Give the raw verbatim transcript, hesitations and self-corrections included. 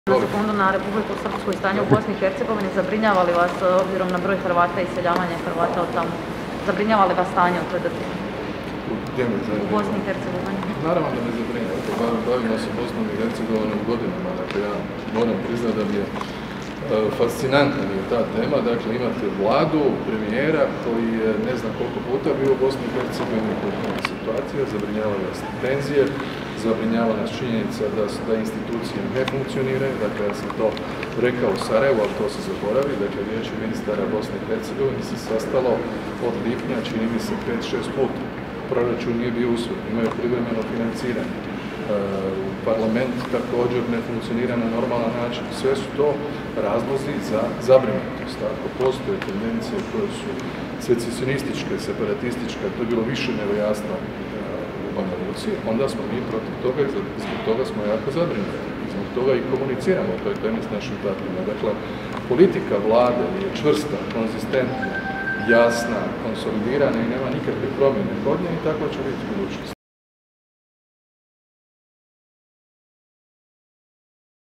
Na sekundu na Republiku Srpsku i stanje u Bosni i Hercegovini, zabrinjava li vas, obzirom na broj Hrvata i iseljavanje Hrvata od tamo, zabrinjava li vas stanje u toj državi? U Bosni i Hercegovini? Naravno da me zabrinjava, bavimo se Bosnom i Hercegovinom godinama, dakle ja moram priznati da mi je fascinantna mi je ta tema, dakle imate vladu, premijera koji je ne znam koliko puta bio u Bosni i Hercegovini, koliko je situacija, zabrinjava nas tenzije, zabrinjava nas činjenica da, da institucije ne funkcioniraju, dakle ja sam to rekao u Sarajevu, ali to se zaboravi, dakle vijeće ministara Bosne i Hercegovine se sastalo od lipnja, čini mi se pet šest puta. Proračun nije bio usvojen, imaju privremeno financiranje. Parlament također ne funkcionira na normalan način. Sve su to razlozi za zabrinutost. Ako postoje tendencije koje su secesionističke, separatističke, to je bilo više nego jasno u Banja Luci, onda smo mi protiv toga i zbog toga smo jako zabrinuti. Zbog toga i komuniciramo o toj temi s našim partnerima. Dakle, politika vlade je čvrsta, konzistentna, jasna, konsolidirana i nema nikakve promjene kod nje i tako će biti u budućnosti.